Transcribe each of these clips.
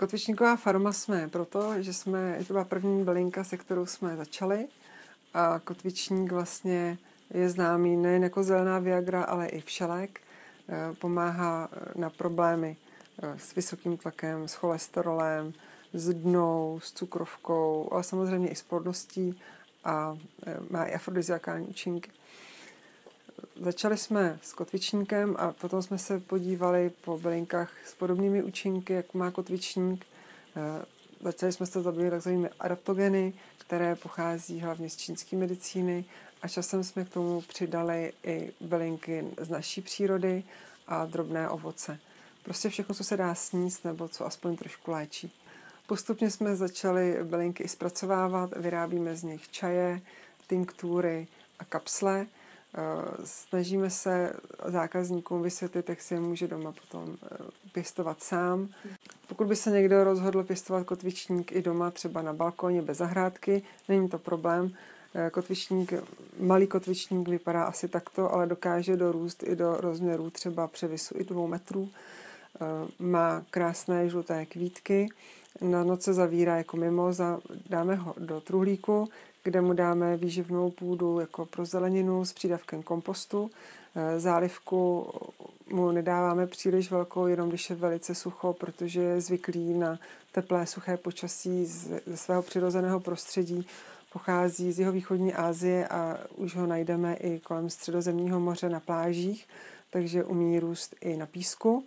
Kotvičníková farma jsme proto, že to byla první bylinka, se kterou jsme začali. A kotvičník vlastně je známý nejen jako zelená viagra, ale i všelék. Pomáhá na problémy s vysokým tlakem, s cholesterolem, s dnou, s cukrovkou, ale samozřejmě i s plodností a má i afrodiziakální účinky. Začali jsme s kotvičníkem a potom jsme se podívali po bylinkách s podobnými účinky, jak má kotvičník. Začali jsme se zabývat takzvanými adaptogeny, které pochází hlavně z čínské medicíny a časem jsme k tomu přidali i bylinky z naší přírody a drobné ovoce. Prostě všechno, co se dá sníst nebo co aspoň trošku léčí. Postupně jsme začali bylinky i zpracovávat, vyrábíme z nich čaje, tinktury a kapsle. Snažíme se zákazníkům vysvětlit, jak si je může doma potom pěstovat sám. Pokud by se někdo rozhodl pěstovat kotvičník i doma, třeba na balkoně bez zahrádky, není to problém. Malý kotvičník vypadá asi takto, ale dokáže dorůst i do rozměrů třeba převisu i 2 metrů. Má krásné žluté kvítky, na noc se zavírá jako mimoza, dáme ho do truhlíku, kde mu dáme výživnou půdu jako pro zeleninu s přídavkem kompostu. Zálivku mu nedáváme příliš velkou, jenom když je velice sucho, protože je zvyklý na teplé, suché počasí ze svého přirozeného prostředí. Pochází z jihovýchodní Asie a už ho najdeme i kolem Středozemního moře na plážích, takže umí růst i na písku.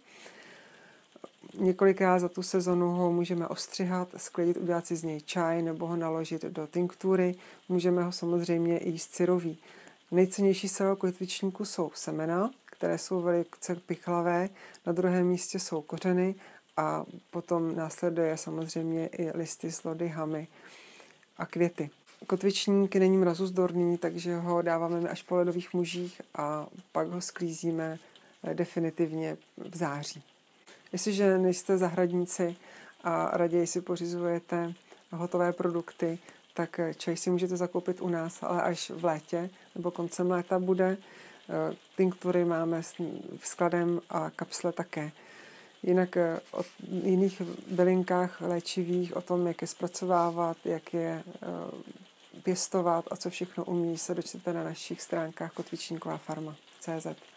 Několikrát za tu sezonu ho můžeme ostřihat, sklidit, udělat si z něj čaj nebo ho naložit do tinktury. Můžeme ho samozřejmě i jíst syrový. Nejcennější z celého kotvičníku jsou semena, které jsou velice pichlavé. Na druhém místě jsou kořeny a potom následuje samozřejmě i listy, slody, hamy a květy. Kotvičník není mrazozdorný, takže ho dáváme až po ledových mužích a pak ho sklízíme definitivně v září. Jestliže nejste zahradníci a raději si pořizujete hotové produkty, tak čaj si můžete zakoupit u nás, ale až v létě nebo koncem léta bude. Tinktury máme s skladem a kapsle také. Jinak o jiných bylinkách léčivých, o tom, jak je zpracovávat, jak je pěstovat a co všechno umí, se dočtete na našich stránkách kotvičníková farma.cz.